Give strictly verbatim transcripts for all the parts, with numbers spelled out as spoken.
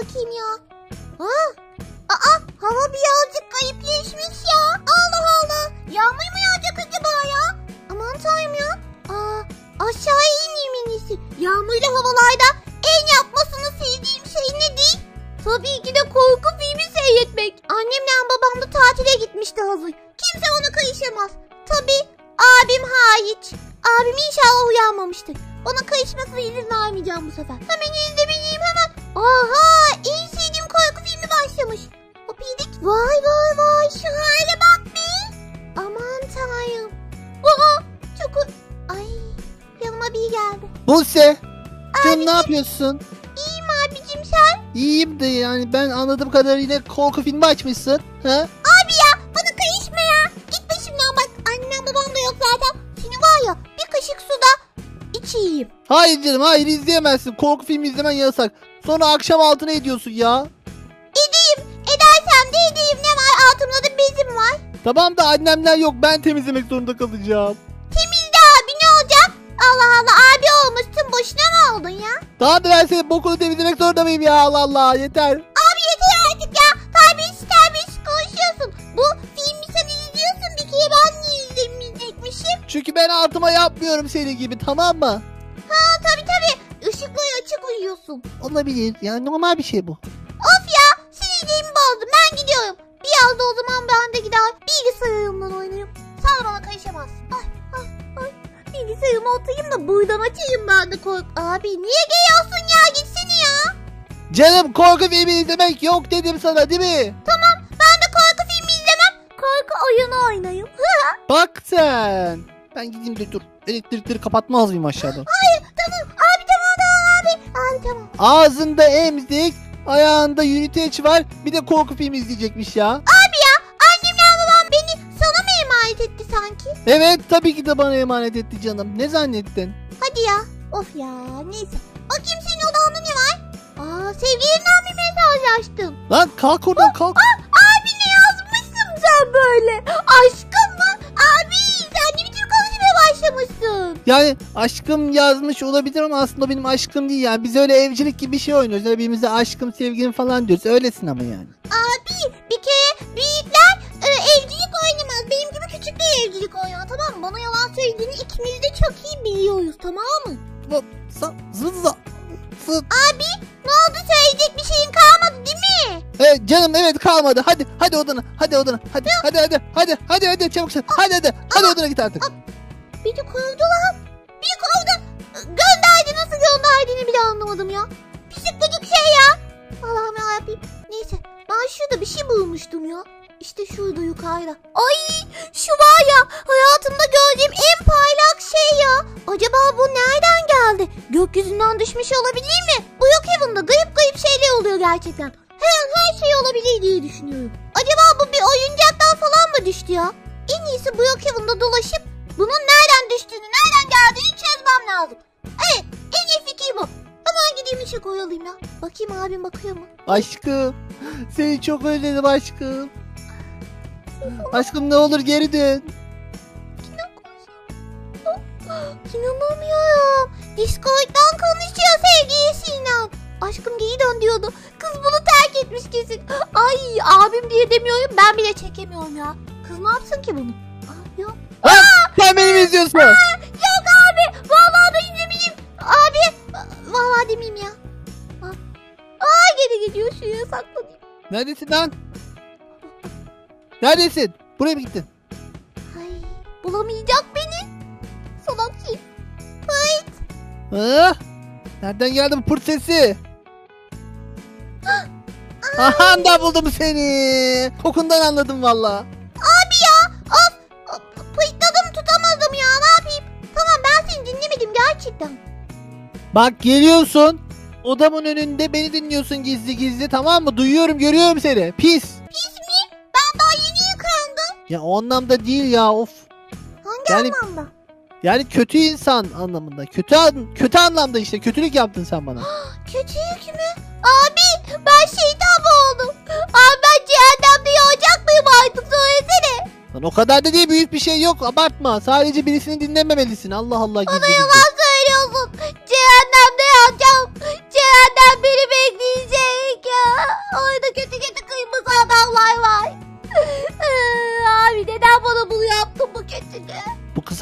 bakayım ya. Ha? Aa, hava birazcık garipleşmiş ya. Allah Allah. Yağmur mu yağacak acaba ya? Aman tanrım ya. Aa, aşağıya ineyim en iyisi. Yağmurlu havalarda en yapmasını sevdiğim şey nedir? Tabii ki de korku filmi seyretmek. Annemle babam da tatile gitmişti hazır. Kimse ona karışamaz. Tabii abim hariç. Abim inşallah uyanmamıştır. Ona karışmasına izin vermeyeceğim bu sefer. Hemen izlemeliyim hemen. Aha, en sevdiğim korku filmi başlamış. Hop yedik. Vay vay vay, şu hale bak be. Aman tanrım. Aa, çok... Ay, yanıma bir geldi. Buse, canım ne yapıyorsun? İyiyim abicim, sen? İyiyim de yani ben anladığım kadarıyla korku filmi açmışsın. Ha? Abi ya, bana karışma ya. Git başımdan bak. Annem babam da yok zaten. Seni var ya, bir kaşık suda içeyim. Hayır canım, hayır izleyemezsin. Korku filmi izlemen yasak. Sonra akşam altına ediyorsun ya. Edeyim. Edersem de edeyim. Ne var? Altımda da bezim var. Tamam da annemler yok, ben temizlemek zorunda kalacağım. Temizle abi, ne olacak? Allah Allah, abi olmuşsun, boşuna mı oldun ya? Daha da ben senin bokunu temizlemek zorunda mıyım ya? Allah Allah, yeter. Abi yeter artık ya. Terbiyesiz terbiyesiz konuşuyorsun. Bu filmi sen izliyorsun, bir kere ben niye izlemeyecekmişim? Çünkü ben altıma yapmıyorum senin gibi, tamam mı? Ha tabii tabii. Işıkları açık uyuyorsun. Olabilir yani, normal bir şey bu. Of ya, sinirliğimi bozdum, ben gidiyorum. Biraz da o zaman ben de gider bilgisayarımdan oynayayım. Sen bana karışamazsın. Ay ay ay. Bilgisayarıma oturayım da buradan açayım ben de kork. Abi niye geliyorsun ya, gitsene ya. Canım, korku filmi izlemek yok dedim sana, değil mi? Tamam, ben de korku filmi izlemem. Korku oyunu oynayayım. Bak sen. Ben gideyim de dur. Elektrikleri kapatmaz mıyım aşağıda? Hayır tamam abi, tamam tamam abi. Abi tamam. Ağzında emzik, ayağında yürüteç var. Bir de korku filmi izleyecekmiş ya. Abi ya, annemle babam beni sana mı emanet etti sanki? Evet, tabii ki de bana emanet etti canım. Ne zannettin? Hadi ya. Of ya, neyse. Bakayım senin odanda ne var? Aa, sevgilinden bir mesajlaştın. Lan kalk oradan, kalk. Aa, abi ne yazmışsın sen böyle? Aşkım mı? Abi sen ne biçim konuşmaya başlamışsın? Yani aşkım yazmış olabilir ama aslında benim aşkım değil yani. Biz öyle evcilik gibi bir şey oynuyoruz. Öyle birbirimize aşkım, sevgilim falan diyoruz. Öylesin ama yani. Abi bir kere büyükler e, evcilik oynamaz. Benim gibi küçükler evcilik oynar, tamam mı? Bana yalan söylediğini ikimiz de çok iyi biliyoruz, tamam mı? Zıza. Zıt. Abi ne oldu, söyleyecek bir şeyin kalmadı değil mi? Evet canım, evet kalmadı. Hadi hadi odana. Hadi odana. Hadi hadi hadi. Hadi hadi hadi çabuk sen. Hadi hadi. Hadi odana git artık. Beni kovdu lan. Beni kovdu. Gönderdi, nasıl gönderdiğini bile anlamadım ya. Pislik gıcık şey ya. Allah'ım yarabbim. Neyse, ben şurada bir şey bulmuştum ya. İşte şurada yukarıda. Ay şu var ya, hayatımda gördüğüm en parlak şey ya. Acaba bu nereden geldi? Gökyüzünden düşmüş olabilir mi? Bu yok evinde garip garip şeyler oluyor gerçekten. Her, her şey olabilir diye düşünüyorum. Acaba bu bir oyuncaktan falan mı düştü ya? En iyisi bu yok evinde dolaşıp bunun nereden düştüğünü, nereden geldiğini çözmem lazım. Evet, en iyi fikir bu. Hemen gideyim işe koyulayım ya. Bakayım abim bakıyor mu? Aşkım. Seni çok özledim aşkım. Aşkım ne olur geri dön. İnanamıyorum. Discord'dan konuşuyor sevgilisiyle. Aşkım geri dön diyordu. Kız bunu terk etmiş kesin. Ay abim diye demiyorum, ben bile çekemiyorum ya. Kız ne yapsın ki bunu? Aa, yok. Lan sen beni mi izliyorsun? Aa, yok abi. Vallahi da izlemeyeyim. Abi. Vallahi demeyeyim ya. Aa, Aa geri gidiyor, şuraya saklanayım. Neredesin lan? Neredesin? Buraya mı gittin? Ay, bulamayacak beni. Salak şey. Hayt. Ah, nereden geldi bu pırt sesi? Aha da buldum seni. Kokundan anladım valla. Abi ya. Of. Pıytladım, tutamadım ya. Ne yapayım? Tamam, ben seni dinlemedim gerçekten. Bak geliyorsun. Odamın önünde beni dinliyorsun gizli gizli, tamam mı? Duyuyorum, görüyorum seni. Pis. Pis mi? Ben daha yeni yıkandım. Ya o anlamda değil ya, of. Hangi Yani- anlamda? Yani kötü insan anlamında. Kötü an kötü anlamda işte. Kötülük yaptın sen bana. Kötülük mü? Abi ben şeytan mı oldum? Abi ben cehennemde yanacak mıyım artık, söylesene. Lan o kadar da değil, büyük bir şey yok. Abartma. Sadece birisini dinlememelisin. Allah Allah. Bana gizli gizli. yalan söylüyorsun. Cehennemde yanacağım. Cehennem beni bekleyecek.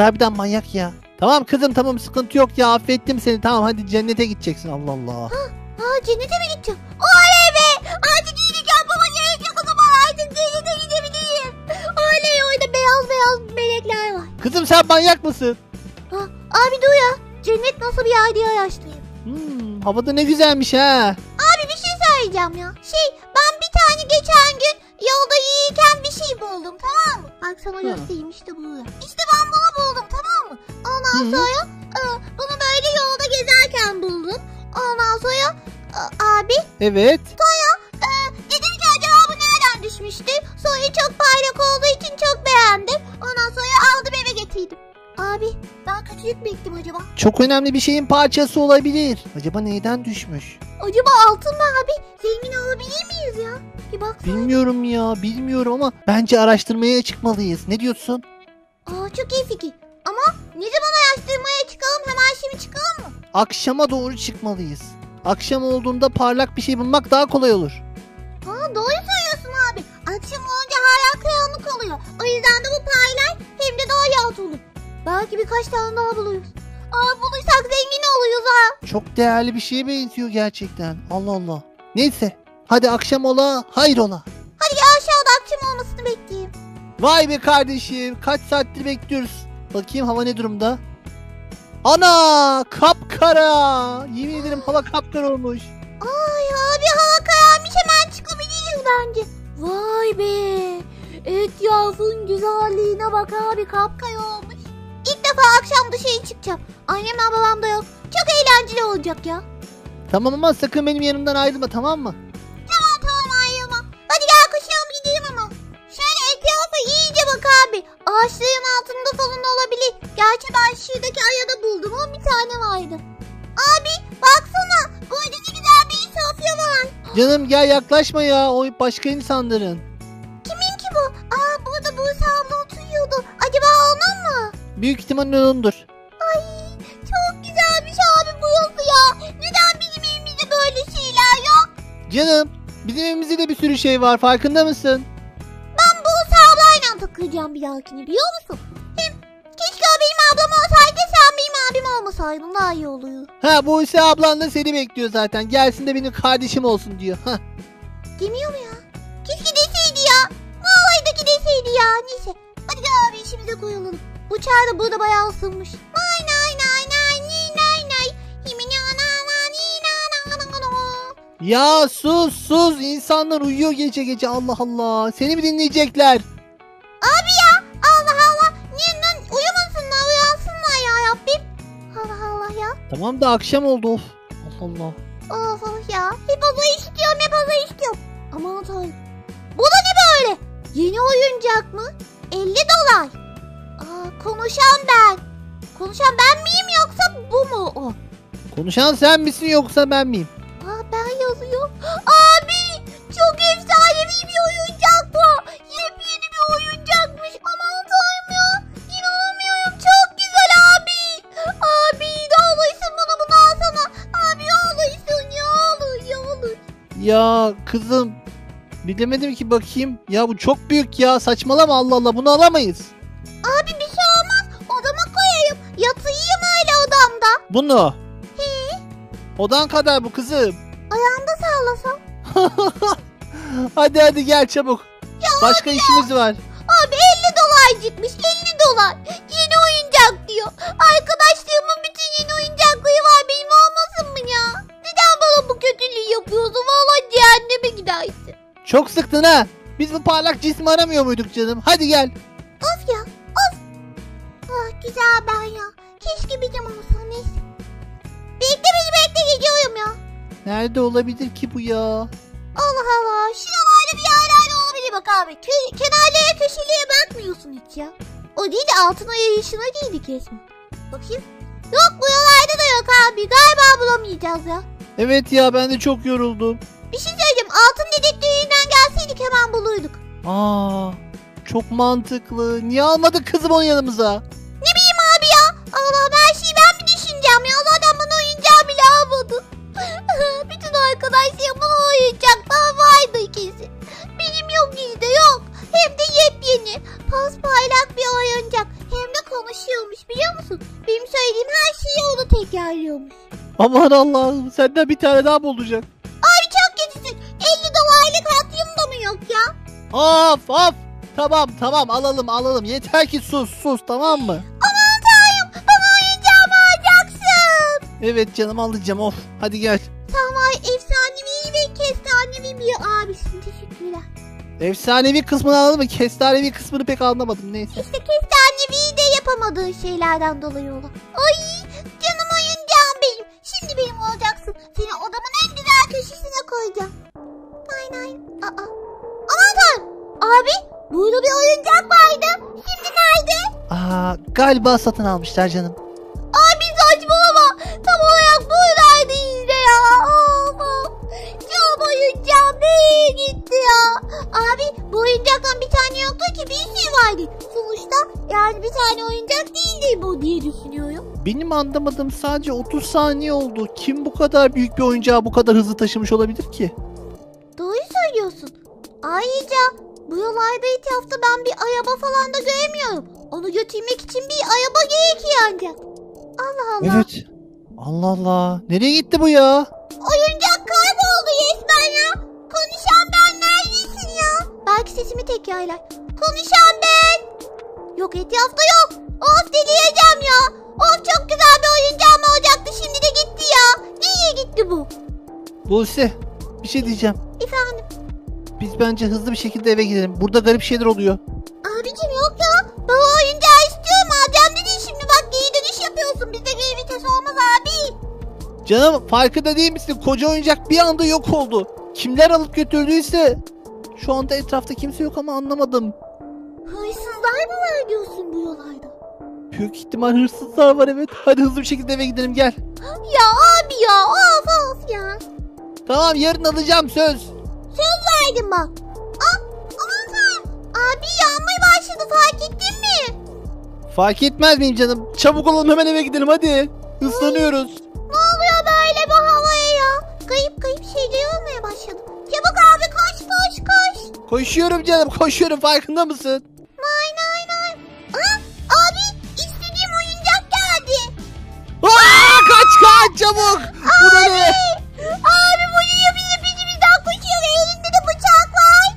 harbiden manyak ya. Tamam kızım tamam sıkıntı yok ya affettim seni tamam hadi cennete gideceksin Allah Allah. Ha cennete mi gideceğim? Oley be! Artık iyilik yapmama gerek yok o zaman artık cennete gidebilirim. Oley orada beyaz beyaz melekler var. Kızım sen manyak mısın? Ha, abi dur ya. Cennet nasıl bir yer diye araştırayım. Hmm, havada ne güzelmiş ha. Abi bir şey söyleyeceğim ya. Şey ben bir tane geçen gün yolda yiyirken bir şey buldum tamam mı? Bak sana göstereyim işte burada. İşte ben bunu buldum tamam mı? Ondan Hı. sonra e, bunu böyle yolda gezerken buldum. Ondan sonra e, abi Evet. e, dedim ki acaba bu nereden düşmüştü? Sonra çok parlak olduğu için çok beğendim. Ondan sonra aldım eve getirdim. Abi ben kötülük mü ettim acaba? Çok önemli bir şeyin parçası olabilir. Acaba neyden düşmüş? Acaba altın mı abi? Zengin olabilir miyiz ya? Bir baksana. Bilmiyorum ya bilmiyorum ama bence araştırmaya çıkmalıyız. Ne diyorsun? Aa çok iyi fikir. Ama ne zaman araştırmaya çıkalım? Hemen şimdi çıkalım mı? Akşama doğru çıkmalıyız. Akşam olduğunda parlak bir şey bulmak daha kolay olur. Aa doğru söylüyorsun abi. Akşam olunca hala karanlık oluyor. O yüzden de bu parlar hem de daha yağıt olur. Belki birkaç tane daha buluruz. Aa bulursak zengin oluruz ha. Çok değerli bir şeye benziyor gerçekten. Allah Allah. Neyse. Hadi akşam ola, hayır ola. Hadi ya aşağıda akşam olmasını bekleyeyim. Vay be kardeşim. Kaç saattir bekliyoruz. Bakayım hava ne durumda? Ana! Kapkara! Yemin ederim hava kapkara olmuş. Ay abi hava kararmış hemen çıkabiliriz bence. Vay be. Etrafın güzelliğine bak abi kapkara olmuş. İlk defa akşam dışarı çıkacağım. Annemle babam da yok. Çok eğlenceli olacak ya. Tamam ama sakın benim yanımdan ayrılma tamam mı? Tamam tamam ayrılma. Hadi gel koşalım gidelim ama. Şöyle etrafa iyice bak abi. Ağaçların altında falan olabilir. Gerçi ben şuradaki ayada buldum. O bir tane vardı. Abi baksana. Burada ne güzel bir sofya var. Canım gel yaklaşma ya. O başka insanların. Kimin ki bu? Aa burada Buse abla oturuyordu. Acaba onun mu? Büyük ihtimalle onundur. Ay çok güzelmiş abi burası ya. Neden bizim evimizde böyle şeyler yok? Canım bizim evimizde de bir sürü şey var farkında mısın? Ben Buse ablayla takılacağım bir dahakine biliyor musun? Hem keşke o benim ablam olsaydı sen benim abim olmasaydın daha iyi oluyor. Ha bu ise ablan da seni bekliyor zaten. Gelsin de benim kardeşim olsun diyor. Hah. Demiyor mu ya? Keşke deseydi ya. Ne olaydı ki deseydi ya. Neyse. Hadi gel abi işimize koyulalım. Bu çay da burada bayağı ısınmış. Nay nay nay nay ni nay nay. Himini ana ana ni na na na na. Ya sus sus insanlar uyuyor gece gece Allah Allah. Seni mi dinleyecekler? Abi ya Allah Allah. Niye lan uyumasınlar uyansınlar ya Rabbim. Allah Allah ya. Tamam da akşam oldu of. Allah Allah. Of of ya. Hep haza istiyorum hep haza istiyorum. Aman tanrım. Bu da ne böyle? Yeni oyuncak mı? elli dolar. Aa, konuşan ben. Konuşan ben miyim yoksa bu mu o? Konuşan sen misin yoksa ben miyim? Aa, ben yazıyor. Abi çok efsanevi bir oyuncak bu. Yepyeni bir oyuncakmış. Aman tanrım ya. İnanamıyorum. Çok güzel abi. Abi ne olursun bana bunu alsana. Abi ne olursun ya olur ya olur. Ya kızım bilemedim ki bakayım. Ya bu çok büyük ya saçmalama Allah Allah bunu alamayız. Abi bir şey olmaz. Odama koyayım. Yatayım öyle odamda. Bunu. Odan kadar bu kızım. Ayağımda sallasam. Hadi hadi gel çabuk. Başka işimiz var. Abi elli dolarcıkmış. elli dolar. Yeni oyuncak diyor. Arkadaşlarımın bütün yeni oyuncakları var. Benim olmasın mı ya? Neden bana bu kötülüğü yapıyorsun? Valla cehenneme gidersin. Çok sıktın ha. Biz bu parlak cismi aramıyor muyduk canım? Hadi gel. Of ya. Of. Ah güzel ben ya. Keşke benim olsa neyse. Bekle beni bekle gidiyorum ya. Nerede olabilir ki bu ya? Allah Allah. Şuralarda bir yerlerde olabilir bak abi. Kö- kenarlara köşelere bakmıyorsun hiç ya. O değil de altına yayışına giydi kesme. Bakayım. Yok buralarda da yok abi. Galiba bulamayacağız ya. Evet ya ben de çok yoruldum. Bir şey söyleyeceğim. Altın dedektöründen gelseydik hemen bulurduk. Aa, çok mantıklı. Niye almadık kızım onu yanımıza? Ne bileyim abi ya. Allah'ım her şeyi ben mi düşüneceğim ya. Zaten bana oyuncağı bile almadı. Bütün arkadaşlarımın oyuncaklar vardı kesin. Benim yok işte yok. Hem de yepyeni. Paspaylak bir oyuncak. Hem de konuşuyormuş. tekrarlıyormuş. Aman Allah'ım, senden bir tane daha mı olacak? Abi çok kötüsün. elli dolarlık hakkım da mı yok ya? Of of. Tamam tamam alalım alalım. Yeter ki sus sus, tamam mı? Aman tanrım, bana oyuncağımı alacaksın. Evet canım, alacağım, of. Hadi gel. Sen var efsanevi ve kestanevi bir abisin. Teşekkürler. Efsanevi kısmını anladın mı? Kestanevi kısmını pek anlamadım, neyse. İşte kestanevi de yapamadığı şeylerden dolayı olur. Ay canım oyuncağım benim. Şimdi benim olacaksın. Seni odamın en güzel köşesine koyacağım. Nay nay. Aa. Aman tanrım. Abi burada bir oyuncak vardı. Şimdi nerede? Aa, galiba satın almışlar canım. Abi saçmalama. Tam olarak buradaydı işte ya. Allah. Canım oyuncağım nereye gitti ya? Abi bu oyuncaktan bir tane yoktu ki, bir sürü vardı. Sonuçta yani bir tane oyuncak değildi bu diye düşünüyorum. Benim anlamadığım sadece otuz saniye oldu. Kim bu kadar büyük bir oyuncağı bu kadar hızlı taşımış olabilir ki? Doğru söylüyorsun. Ayrıca bu yollarda etrafta ben bir araba falan da göremiyorum. Onu götürmek için bir araba gerekiyor ancak. Allah Allah. Evet. Allah Allah. Nereye gitti bu ya? Oyuncak kayboldu resmen ya. Konuşan ben neredesin ya? Belki sesimi tekrarlar. Konuşan ben. Yok, etrafta yok. Of delireceğim ya. Of çok güzel bir oyuncağım olacaktı, şimdi de gitti ya. Nereye gitti bu? Buse, bir şey diyeceğim. Efendim? Biz bence hızlı bir şekilde eve gidelim. Burada garip şeyler oluyor. Abicim yok ya. Ben o oyuncağı istiyorum. Alacağım dedin şimdi, bak geri dönüş yapıyorsun. Bizde geri vites olmaz abi. Canım, farkında değil misin? Koca oyuncak bir anda yok oldu. Kimler alıp götürdüyse. Şu anda etrafta kimse yok ama anlamadım. Hırsızlar mı var diyorsun bu yollarda? Büyük ihtimal hırsızlar var, evet. Hadi hızlı bir şekilde eve gidelim, gel. Ya abi ya, of of ya. Tamam, yarın alacağım, söz. Söz verdim bak. Aa, aman tanrım. Abi yağmur başladı, fark ettin mi? Fark etmez miyim canım? Çabuk olalım, hemen eve gidelim hadi. Islanıyoruz. Ne oluyor böyle bu havaya ya? Kayıp kayıp şeyler olmaya başladı. Çabuk abi, koş koş koş. Koşuyorum canım, koşuyorum, farkında mısın? Nay nay nay. Aa, abi istediğim oyuncak geldi. Aa, kaç kaç çabuk. Bu da ne? Abi bu yiyor bizi peşimizden koşuyor. Elinde de bıçak var.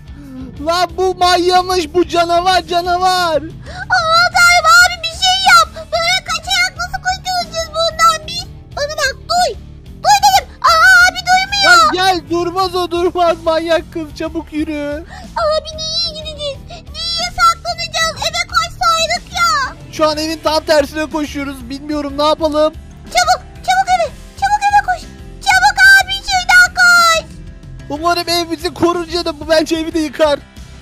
Lan bu manyamış, bu canavar canavar. Aman tanrım abi, bir şey yap. Böyle kaçarak nasıl kurtulacağız bundan biz? Bana bak, duy. Duy dedim. Aa abi duymuyor. Lan gel, durmaz o, durmaz, manyak kız, çabuk yürü. Abi nereye gideceğiz? Nereye saklanacağız? Eve koşsaydık ya. Şu an evin tam tersine koşuyoruz, bilmiyorum ne yapalım. Çabuk çabuk eve. Çabuk eve koş. Çabuk abi şuradan koş. Umarım ev bizi korur canım, bu bence evi de yıkar.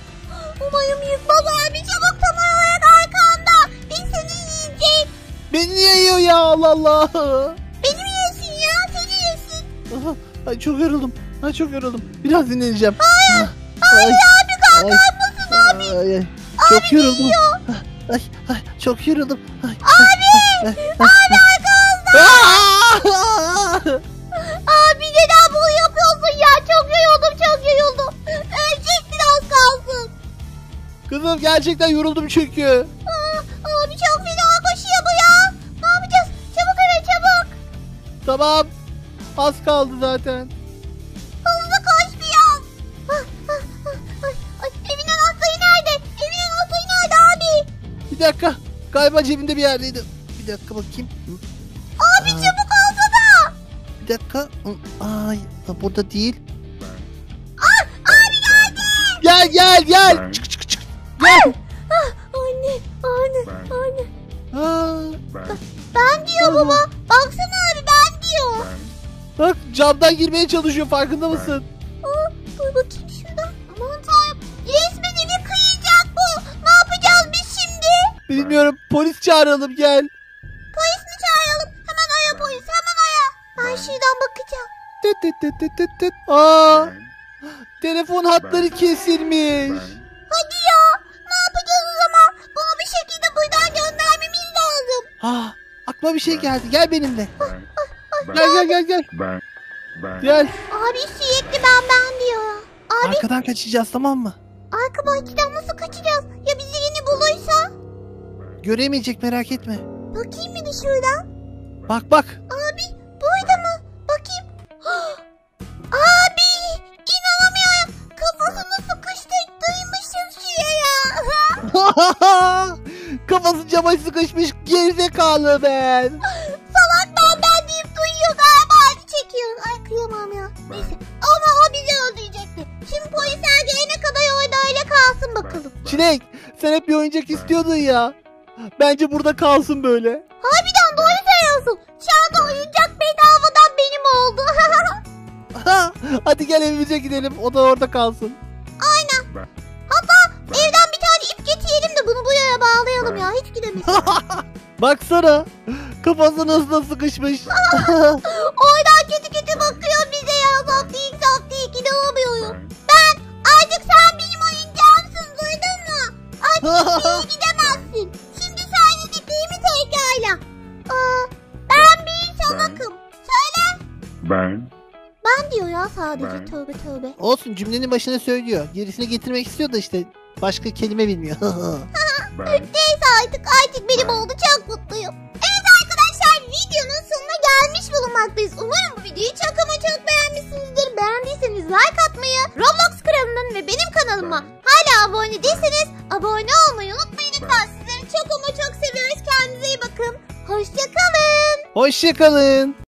Umarım yıkmaz abi, çabuk, tam olarak arkanda. Biz seni yiyecek. Beni niye yiyor ya, Allah Allah. Beni mi yesin ya? Seni yesin. Aha, ay çok yoruldum, ay çok yoruldum. Biraz dinleneceğim. Hayır. Hayır abi, kalkar mısın abi? Ay, ay, çok yoruldum. Ay, ay, çok yoruldum. Ay, Abi. ay, Abi arkamda. Aa! Abi neden bunu yapıyorsun ya? Çok yoruldum, çok yoruldum. Ölecektin az kalsın. Kızım, gerçekten yoruldum çünkü. Aa, abi çok fena koşuyor bu ya. Ne yapacağız? Çabuk eve çabuk. Tamam, az kaldı zaten. Hızlı koş biraz. Ah, ah, ah, ay, ay, evin anahtarı nerede? Evin anahtarı nerede abi? Bir dakika, galiba cebimde bir yerdeydi. Bir dakika bakayım. Abi Aa, çabuk alsana. bir dakika. Ay, burada değil. Ah, abi geldi. Gel gel gel. Çık çık çık. Gel. Ah, anne, anne, anne. Aa, Ben diyor Tamam. baba. Baksana abi, ben diyor. bak, camdan girmeye çalışıyor, farkında mısın? Aa, dur bakayım şuradan. Aman tanrım. Resmen evi kıyacak bu. Ne yapacağız biz şimdi? Bilmiyorum, polis çağıralım, gel. Polis mi çağıralım? Hemen ara polis, hemen ara. Ben şuradan bakacağım. Tıt tıt tıt tıt tıt tıt. Aa, telefon hatları kesilmiş. Hadi ya. Ne yapacağız o zaman? Bunu bir şekilde buradan göndermemiz lazım. Ah, aklıma bir şey geldi, gel benimle. Gel gel gel gel. Gel. Abi sürekli ben ben diyor ya. Abi Arkadan kaçacağız, tamam mı? arka bahçeden nasıl kaçacağız? Ya bizi yeni bulursa? Göremeyecek, merak etme. Bakayım bir de şuradan. Bak bak. Abi buydu mu? Bakayım. Abi inanamıyorum. Kafasını sıkıştırdıymışsın suya ya. Kafası cama sıkışmış gerizekalı ben. Salak ben ben deyip duyuyor galiba acı çekiyor. Ay kıyamam ya. Neyse ama o bizi öldürecekti. Şimdi polisler gelene kadar orada öyle kalsın bakalım. Çilek sen hep bir oyuncak istiyordun ya. Bence burada kalsın böyle. Harbiden doğru söylüyorsun. Şu anda oyuncak bedavadan benim oldu. Hadi gel evimize gidelim. O da orada kalsın. Aynen. Hatta evden bir tane ip getirelim de bunu bu yaya bağlayalım ya. Hiç gidemesin. Baksana. Kafası nasıl sıkışmış. Oradan kötü kötü bakıyor bize ya. Saftirik saftirik inanamıyorum. Ben artık sen benim oyuncağımsın duydun mu? Artık hiçbir yere gidemezsin. Şimdi söylediklerimi tekrarla. Aa, ben bir salakım. Söyle. Ben. Ben diyor ya sadece Ben. tövbe tövbe. Olsun cümlenin başına söylüyor. Gerisini getirmek istiyor da işte başka kelime bilmiyor. Ben. Neyse artık artık benim oldu çok mutluyum. Evet arkadaşlar videonun sonuna gelmiş bulunmaktayız. Umarım bu videoyu çok ama çok beğenmişsinizdir. Beğendiyseniz like atmayı, Roblox kralının ve benim kanalıma hala abone değilseniz abone olmayı unutmayın lütfen. Sizleri çok ama çok seviyoruz. Kendinize iyi bakın. Hoşçakalın. Hoşçakalın.